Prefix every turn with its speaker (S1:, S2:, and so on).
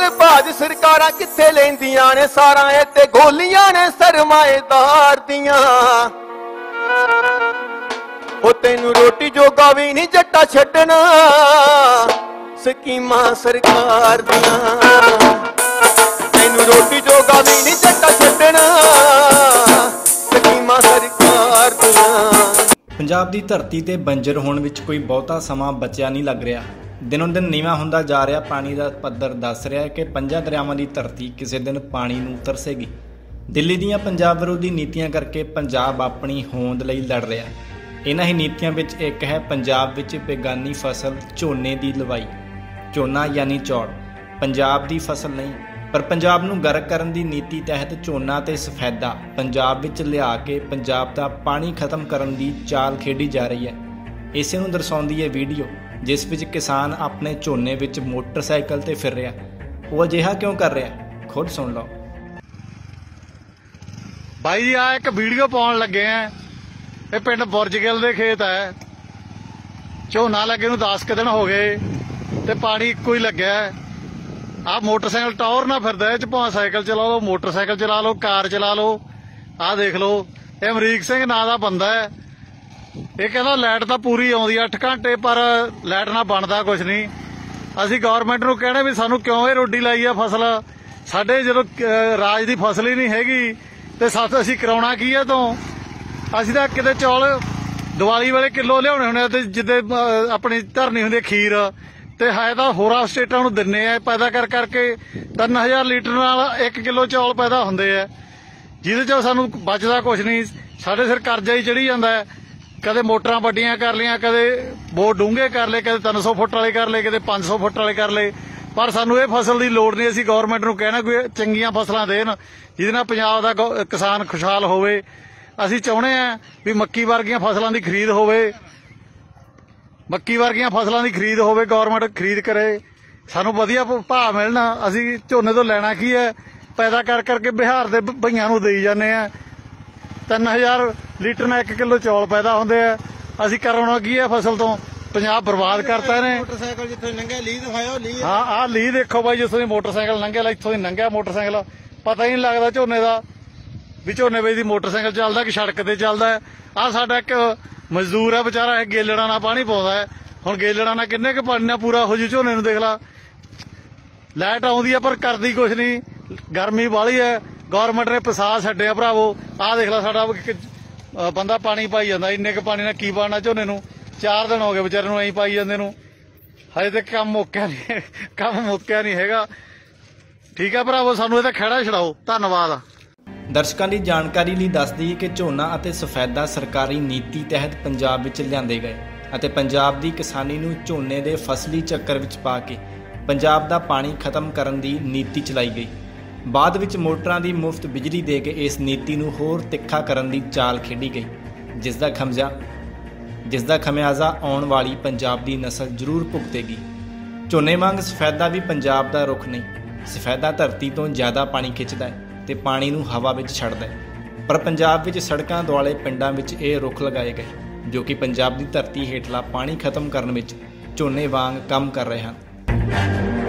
S1: भाज सरकारां कित्थे लैंदियां ने सारां ते गोलियां ने सरमाएदार दियां। ओ तैनू रोटी जोगा भी नहीं जट्टा छड्डना स्कीमां सरकार दियां। तैनू रोटी जोगा भी नहीं जट्टा छड्डना स्कीमां सरकार दियां।
S2: पंजाब की धरती ते बंजर होने विच कोई बहुता समा बचिया नहीं लग रहा। दिनों दिन नीवा हुंदा जा रहा पानी का पद्धर दस रहा है कि 5 दरियावां की धरती किसी दिन पानी नूं तरसेगी। दिल्ली दीयां पंजाब विरोधी नीतियां करके पंजाब अपनी होंद लई लड़ रहा। इन्हां ही नीतियां विच एक है पंजाब विच बेगानी फसल झोने की लवाई। झोना यानी चौड़ पंजाब की फसल नहीं, पर पंजाब नूं गर्क करन दी नीति तहत झोना ते सफेदा पंजाब विच लिया के पंजाब दा पानी खत्म करन दी चाल खेडी जा रही है। इसे नूं दर्शाउंदी है वीडियो जिस विच किसान अपने झोने विच मोटरसाइकिल ते फिर रहा। वो अजिहा क्यों कर रहा खुद सुन लो।
S3: भाई जी आ एक वीडियो पाउण लगे हैं। ये पिंड बुरजगिल दे खेत है। झोना लगे नूं 10 दिन हो गए ते पानी इक्को ही लग्या है। आ मोटरसाइकिल टॉर ना फिरदा है, भावें साइकिल चला लो, मोटरसाइकिल चला लो, कार चला लो। आ देख लो, ये अमरीक सिंह नां दा बंदा है। ये कहना लाइट तो पूरी आउंदी 8 घंटे, पर लाइट ना बनता कुछ नहीं। असीं गौरमेंट नूं कहणे भी सानूं क्यों ये रोडी लाई है फसल। साडे जदों राज दी फसल ही नहीं हैगी ते साथ असीं कराउणा की है। तो असीं तां किते चौल दिवाली वाले किलो लियाउणे हुंदे ते जिद्दे अपनी धरनी हुंदी खीर ते है तां होरां स्टेटां नूं दिन्ने आ पैदा कर करके 3000 लीटर नाल 1 किलो चौल पैदा हुंदे आ, जिहदे च सानूं बचदा कुछ नहीं। साडे सिर करजा ही चढ़ी जांदा है। कदे मोटरां वड्डियां कर लियां, कदे बोर डूंघे कर ले, कदे 300 फुट वाले कर ले, कदे 500 फुट वाले कर ले, पर सानूं ये फसल की लोड़ नहीं। असीं गौरमेंट नूं कहना कोई चंगियां फसलां देन जिहदे नाल पंजाब दा किसान खुशहाल होवे। असीं चाहुंदे आ भी मक्की वर्गियां फसलां दी खरीद होवे, मक्की वर्गियां फसलां दी खरीद होवे, गौरमेंट खरीद करे, सानूं वधिया भाव मिलना। असीं झोने तो लैना की है, पैदा कर करके बिहार दे भईआं नूं देई जाने आ। 3000 लीटर ਨਾਲ 1 किलो चौल पैदा होंदे आ। असीं कराउणा की है फसल तो पंजाब बर्बाद करता ने।
S1: मोटरसाइकिल जिੱਥੇ ਲੰਘਿਆ ਲੀਹ ਦਿਖਾਇਓ ਲੀਹ।
S3: हाँ आ लीह देखो भाई, जिसों मोटरसाइकिल लंघिਆ इत्थों दी लंघिਆ मोटरसाइकिल, पता ही नहीं लगता झोने का भी झोने ਵੇਚ ਦੀ मोटरसाइकिल ਚੱਲਦਾ कि सड़क ਤੇ ਚੱਲਦਾ है। आ साडा एक मजदूर है बेचारा, ਇਹ ਗੇਲੜਾਂ ਨਾਲ ਪਾਣੀ ਪਾਉਂਦਾ है। ਹੁਣ ਗੇਲੜਾਂ ਨਾਲ ਕਿੰਨੇ ਕੁ ਪਾਣੀ ਨਾਲ ਪੂਰਾ ਹੋ ਜੂ ਝੋਨੇ ਨੂੰ। ਦੇਖ ਲਾ ਲਾਈਟ ਆਉਂਦੀ ਆ ਪਰ ਕਰਦੀ ਕੁਛ ਨਹੀਂ, ਗਰਮੀ ਵਾਲੀ ਹੈ। गौरमेंट ने फसा छड्डिया भरावो। आ देख ला साडा बंदा पानी पाई जांदा, इन्ने क पानी नाल की बनना झोने नूं। 4 दिन हो गए बेचारे नूं ऐं पाई जांदे नूं, हजे तक काम मुक्किया नहीं, काम मुक्किया नहीं हैगा। ठीक है भरावो, सानूं इहदा खਹਿੜਾ छड़ाओ। धन्नवाद।
S2: दर्शकों की जानकारी लिए दस दईए कि झोना और सफेदा सरकारी नीति तहत पंजाब विच लिआंदे गए और पंजाब की किसानी नूं झोने के फसली चक्कर विच पा के पंजाब का पानी खत्म करन दी नीति चलाई गई। बाद विच मोटरां दी मुफ्त बिजली दे के इस नीति नूं होर तिखा करन दी चाल खेडी गई, जिसका खमियाजा आउण वाली पंजाब दी नस्ल जरूर भुगतेगी। झोने वांग सफेदा भी पंजाब दा रुख नहीं। सफेदा धरती तो ज़्यादा पानी खिंचदा है ते पानी नूं हवा विच छड्डदा है, पर पंजाब विच सड़कां दुआले पिंडां विच इह रुख लगाए गए जो कि पंजाब दी धरती हेठला पानी खत्म करन विच झोने वांग काम कर रहे हैं।